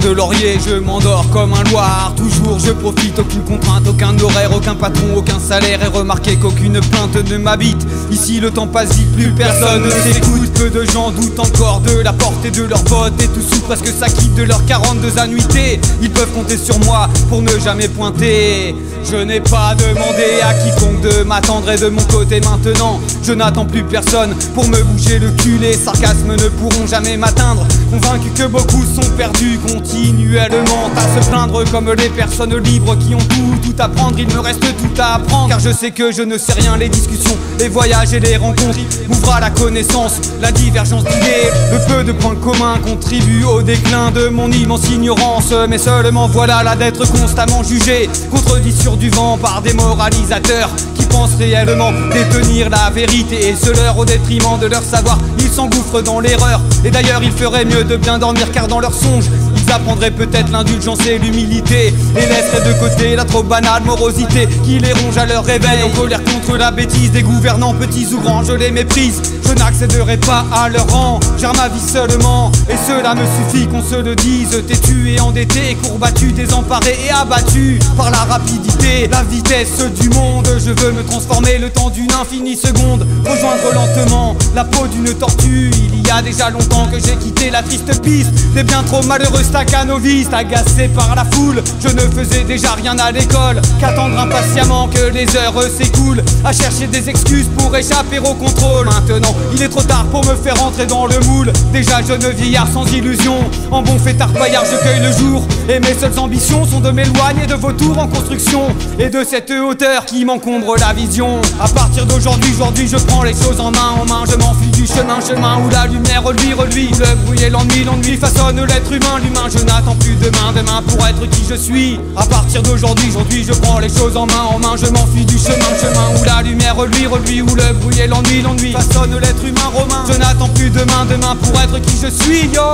de laurier, je m'endors comme un loir. Toujours je profite, aucune contrainte, aucun horaire, aucun patron, aucun salaire. Et remarquez qu'aucune plainte ne m'habite. Ici le temps passe vite, plus personne ne s'écoute. Peu de gens doutent encore de la portée de leur vote. Et tout sous presque ça quitte de leurs 42 annuités. Ils peuvent compter sur moi pour ne jamais pointer. Je n'ai pas demandé à quiconque de m'attendre. Et de mon côté maintenant, je n'attends plus personne pour me bouger le cul. Les sarcasmes ne pourront jamais m'atteindre. Convaincu que beaucoup sont perdus continuellement à se plaindre comme les personnes libres qui ont tout à prendre. Il me reste tout à apprendre car je sais que je ne sais rien. Les discussions, les voyages et les rencontres m'ouvrent à la connaissance, la divergence d'idées. Le peu de points communs contribue au déclin de mon immense ignorance. Mais seulement voilà là d'être constamment jugé, contredit sur du vent par des moralisateurs qui pensent réellement détenir la vérité. Et ce leur au détriment de leur savoir, ils s'engouffrent dans l'erreur. Et d'ailleurs il ferait mieux de bien dormir car dans leurs songes ils apprendraient peut-être l'indulgence et l'humilité. Et laisseraient de côté la trop banale morosité qui les ronge à leur réveil. En colère contre la bêtise des gouvernants, petits ou grands, je les méprise. Je n'accéderai pas à leur rang, gère ma vie seulement. Et cela me suffit qu'on se le dise. Têtu et endetté, courbattu, désemparé et abattu par la rapidité, la vitesse du monde. Je veux me transformer le temps d'une infinie seconde, rejoindre lentement la peau d'une tortue. Il y a déjà longtemps que j'ai quitté la triste piste des bien trop malheureux staccanovistes. Agacé par la foule, je ne faisais déjà rien à l'école qu'attendre impatiemment que les heures s'écoulent, à chercher des excuses pour échapper au contrôle. Maintenant il est trop tard pour me faire entrer dans le moule. Déjà jeune vieillard sans illusion, en bon fêtard paillard je cueille le jour. Et mes seules ambitions sont de m'éloigner de vos tours en construction et de cette hauteur qui m'encombre la vision. À partir d'aujourd'hui, je prends les choses en main. Je m'enfuis du chemin où la lumière reluit. Le bruit et l'ennui façonne l'être humain. L'humain, je n'attends plus demain pour être qui je suis. À partir d'aujourd'hui, je prends les choses en main. Je m'enfuis du chemin où la lumière reluit. Où le bruit et l'ennui façonne l'être humain romain. Je n'attends plus demain pour être qui je suis, yo.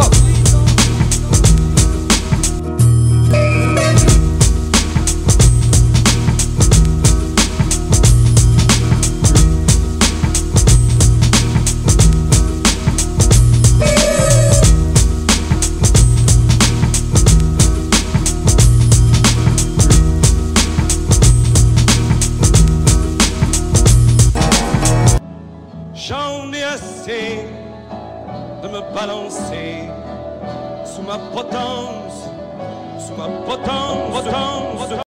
J'en ai assez de me balancer sous ma potence,